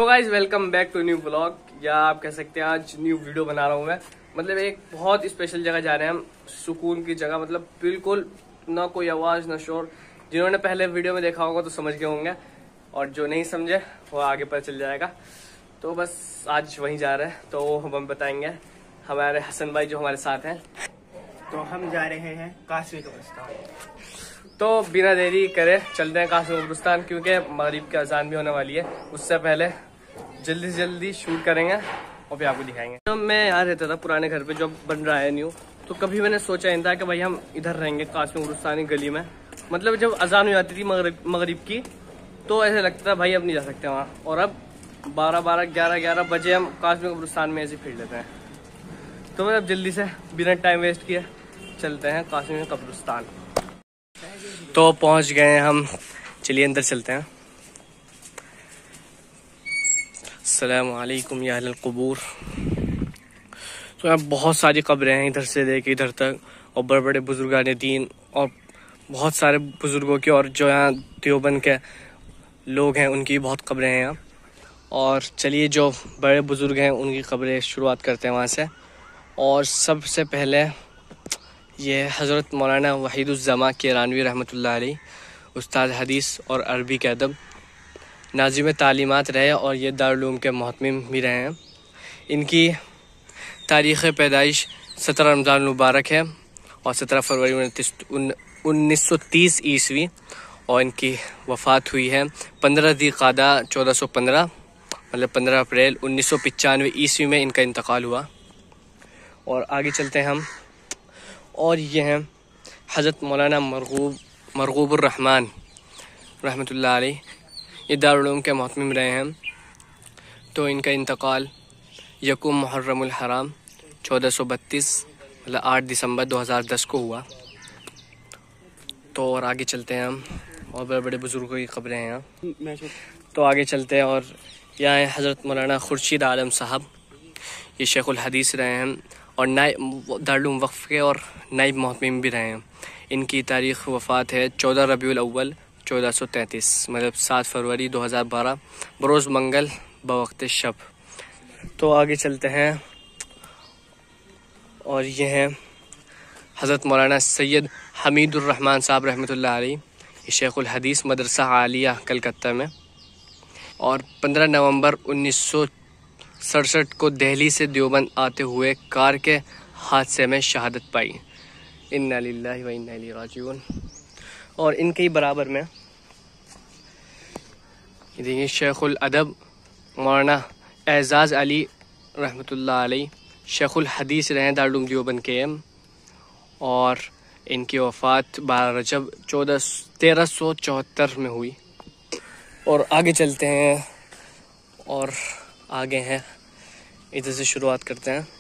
तो guys welcome back to new blog, या आप कह सकते हैं आज न्यू वीडियो बना रहा हूँ मैं। मतलब एक बहुत स्पेशल जगह जा रहे हैं हम, सुकून की जगह। मतलब बिल्कुल ना कोई आवाज ना शोर। जिन्होंने पहले वीडियो में देखा होगा तो समझ गए होंगे, और जो नहीं समझे वो आगे पता चल जाएगा। तो बस आज वहीं जा रहे हैं, तो हम बताएंगे हमारे हसन भाई जो हमारे साथ हैं। तो हम जा रहे हैं काशी कब्रिस्तान। तो बिना देरी करे चलते हैं काशी कब्रिस्तान, क्योंकि मगरिब की अजान भी होने वाली है। उससे पहले जल्दी से जल्दी शूट करेंगे और फिर आपको दिखाएंगे। तो मैं यहाँ रहता था पुराने घर पे, जो बन रहा है न्यू, तो कभी मैंने सोचा नहीं था कि भाई हम इधर रहेंगे काशी कब्रिस्तानी गली में। मतलब जब अजान हो जाती थी मगरिब की, तो ऐसे लगता था भाई अब नहीं जा सकते वहाँ। और अब 11 बजे हम काशी कब्रिस्तान में ऐसे फिर लेते हैं। तो मैं अब जल्दी से बिना टाइम वेस्ट किए चलते हैं काशी कब्रिस्तान। तो पहुंच गए हम, चलिए अंदर चलते हैं। अस्सलामु अलैकुम या अहलल क़ुबूर। तो यहाँ बहुत सारी कब्रें हैं, इधर से लेके इधर तक, और बड़े बड़े बुजुर्गान दीन और बहुत सारे बुजुर्गों की, और जो यहाँ देवबंद के लोग हैं उनकी बहुत कब्रें हैं यहाँ। और चलिए जो बड़े बुजुर्ग हैं उनकी कब्रें शुरुआत करते हैं वहाँ से। और सबसे पहले ये हज़रत मौलाना वहीदुज़्ज़मा किरानवी रहमतुल्लाह अलैह, उस्ताद हदीस और अरबी के अदब, नाज़िम तालीमात रहे, और ये दारुल उलूम के मोहतमिम भी रहे हैं। इनकी तारीख़ पैदाइश 17 रमज़ान मुबारक है और 17 फरवरी 1930 ईस्वी, और इनकी वफ़ात हुई है 15 ज़िक़ादा 1415, मतलब 15 अप्रैल 1995 ईस्वी में इनका इंतकाल हुआ। और आगे चलते हैं हम, और ये हैं हज़रत मौलाना मरगूबुर रहमान रहमतुल्लाह अलैह, ये दारुल उलूम के मोहतमिम रहे हैं। तो इनका इंतकाल यकुम मुहर्रमुल हराम 1432, मतलब 8 दिसंबर 2010 को हुआ। तो और आगे चलते हैं हम, और बड़े बड़े बुजुर्गों की कब्रें हैं यहाँ। तो आगे चलते हैं, और यहाँ है हज़रत मौलाना खुर्शीद आलम साहब, ये शेखुल हदीस रहे हैं और नाइब दारुल उलूम वक्फ़ के और नाइब मोहतमिम भी रहे हैं। इनकी तारीख़ वफ़ात है 14 रबीउल अव्वल 1433, मतलब 7 फरवरी 2012 बरोज़ मंगल बवक्त शब। तो आगे चलते हैं, और ये हैं हज़रत मौलाना सैयद हमीदुर रहमान साहब रहमतुल्लाह अलैह, ये शेखुल हदीस मदरसा आलिया कलकत्ता में, और 15 नवंबर 1967 को दिल्ली से देवबंद आते हुए कार के हादसे में शहादत पाई। इन्ना लिल्लाहि व इन्ना इलैहि राजिऊन। और इनके ही बराबर में देखिए शेखुल अदब मौलाना एजाज़ अली रहमतुल्लाह अलैह, शेखुल हदीस रहे दारुल उलूम देवबंद के, और इनकी वफ़ात 12 रजब 1374 में हुई। और आगे चलते हैं, और आगे हैं, इधर से शुरुआत करते हैं।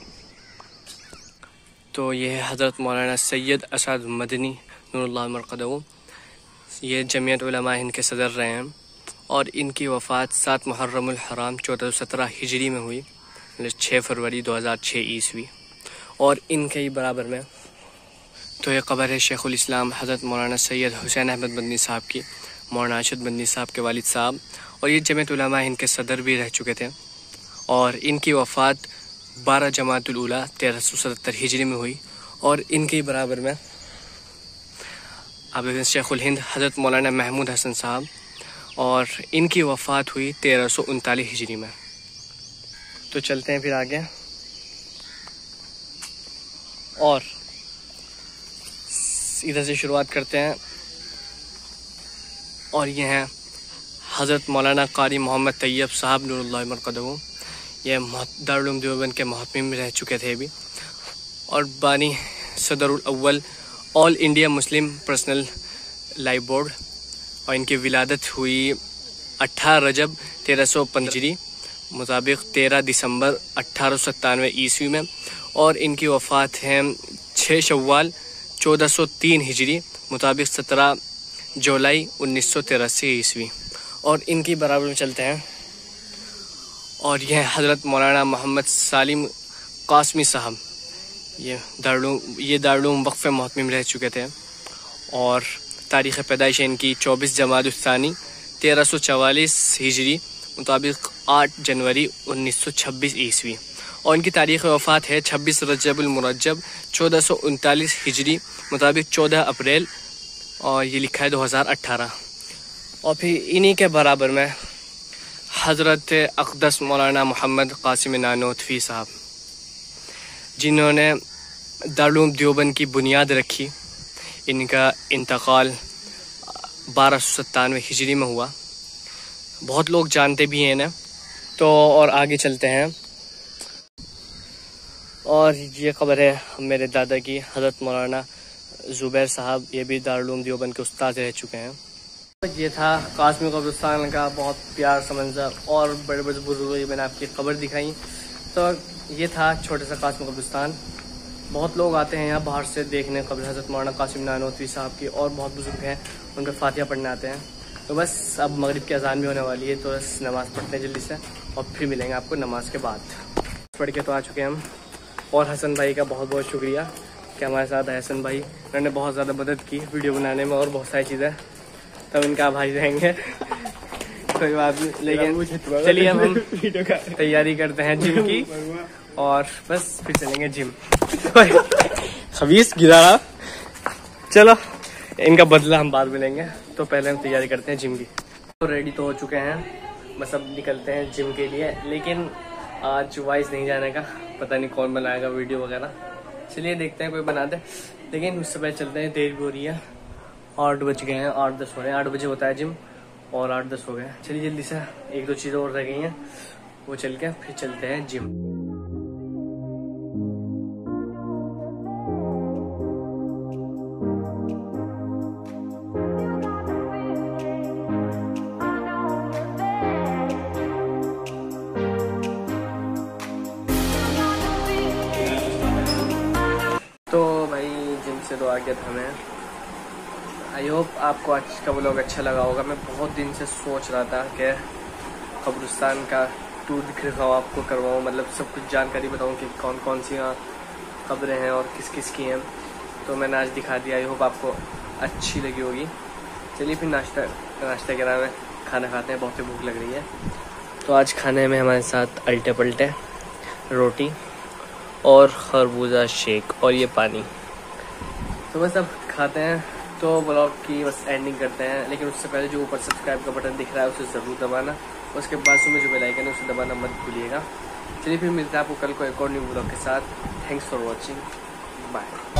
तो ये है हज़रत मौलाना सैयद असद मदनी नूरुल्लाह मरक़दहू, ये जमीयत उलमा हिंद के सदर रहे हैं, और इनकी वफ़ात 7 मुहर्रमुल हराम 1417 हिजरी में हुई, मतलब 6 फरवरी 2006 ईस्वी। और इनके ही बराबर में तो ये कब्र है शेखुल इस्लाम हज़रत मौलाना सैयद हुसैन अहमद मदनी साहब की, मौलाना अरशद मदनी साहब के वालिद साहब, और ये जमीयत उलमा हिंद के सदर भी रह चुके थे। और इनकी वफ़ात 12 जमातुल ऊला 1377 हिजरी में हुई। और इनके ही बराबर में आप देखें शेखुल हिंद हज़रत मौलाना महमूद हसन साहब, और इनकी वफ़ात हुई 1339 हिजरी में। तो चलते हैं फिर आगे, और इधर से शुरुआत करते हैं। और ये हैं हज़रत मौलाना कारी मोहम्मद तैयब साहब नूरुल्लाह मरक़दहू, ये दारुल उलूम देवबंद के मोहतमिम में रह चुके थे अभी, और बानी सदरुल अव्वल all India Muslim personal life board. और इनकी विलादत हुई 18 रजब 1315 मुताबिक 13 दिसंबर 1897 ईस्वी में, और इनकी वफ़ात है 6 शव्वाल 1403 हिजरी मुताबिक 17 जुलाई 1983 ईस्वी। और इनकी बराबर में चलते हैं, और यह हज़रत मौलाना मोहम्मद सालिम कासमी साहब, ये दारुल उलूम वक्फ़ मोहतमिम रह चुके थे, और तारीख़ पैदाइश इनकी 24 जमादुस्सानी 1344 हिजरी मुताबिक 8 जनवरी 1926 ईस्वी, और इनकी तारीख़ वफ़ात है 26 रजबुल मुरज्जब 1439 हिजरी मुताबिक 14 अप्रैल, और ये लिखा है 2018। और फिर इन्हीं के बराबर में हज़रत अक़दस मौलाना मोहम्मद क़ासिम नानोतवी साहब, जिन्होंने दारुल उलूम देवबंद की बुनियाद रखी। इनका इंतकाल 1297 हिजरी में हुआ। बहुत लोग जानते भी हैं इन्हें। तो और आगे चलते हैं, और ये ख़बर है मेरे दादा की, हज़रत मौलाना ज़ुबैर साहब, ये भी दारुल उलूम देवबंद के उस्ताद रह चुके हैं। ये था कासमी कब्रिस्तान का बहुत प्यार सा मंज़र, और बड़े बड़े बुजुर्गों की मैंने आपकी खबर दिखाई। तो ये था छोटा सा कासमी कब्रिस्तान। बहुत लोग आते हैं यहाँ बाहर से देखने कब्र हज़रत मौलाना क़ासिम नानोतवी साहब की, और बहुत बुजुर्ग हैं उन पर फातिहा पढ़ने आते हैं। तो बस अब मगरिब की अज़ान भी होने वाली है, तो बस नमाज़ पढ़ते हैं जल्दी से, और फिर मिलेंगे आपको नमाज के बाद। पढ़ के तो आ चुके हैं हम, और हसन भाई का बहुत बहुत शुक्रिया कि हमारे साथ है। हसन भाई उन्होंने बहुत ज़्यादा मदद की वीडियो बनाने में और बहुत सारी चीज़ें, तब इनका भाई रहेंगे कोई बात नहीं। लेकिन चलिए हम तैयारी करते हैं जिम की, और बस फिर चलेंगे जिम। खबीस गिरा, चलो इनका बदला हम बाद में लेंगे। तो पहले हम तैयारी करते हैं जिम की। तो रेडी तो हो चुके हैं, बस अब निकलते हैं जिम के लिए। लेकिन आज वाइस नहीं जाने का, पता नहीं कौन बनाएगा वीडियो वगैरह। चलिए देखते हैं कोई बना दे, लेकिन उससे पहले चलते हैं, देर भी हो रही है। 8 बज गए हैं, 8-10 हो रहे हैं। 8 बजे होता है जिम, और 8-10 हो गए। चलिए जल्दी से, 1-2 चीज़ें और रह गई हैं, वो चल के फिर चलते हैं जिम। तो भाई जिम से तो आ गया था मैं। आई होप आपको आज का व्लॉग अच्छा लगा होगा। मैं बहुत दिन से सोच रहा था कि कब्रिस्तान का टूर दिखाऊँ आपको, करवाऊँ, मतलब सब कुछ जानकारी बताऊँ कि कौन कौन सी यहाँ कब्रें हैं और किस किस की हैं। तो मैंने आज दिखा दिया। आई होप आपको अच्छी लगी होगी। चलिए फिर नाश्ता के नाम है, खाना खाते हैं, बहुत ही भूख लग रही है। तो आज खाने में हमारे साथ अल्टे पल्टे, रोटी और खरबूजा शेक, और ये पानी। तो बस अब खाते हैं, तो ब्लॉग की बस एंडिंग करते हैं। लेकिन उससे पहले जो ऊपर सब्सक्राइब का बटन दिख रहा है उसे ज़रूर दबाना, उसके बाजू में जो बेल आइकन है उसे दबाना मत भूलिएगा। चलिए फिर मिलते हैं आपको कल को एक और न्यू ब्लॉग के साथ। Thanks for watching, bye.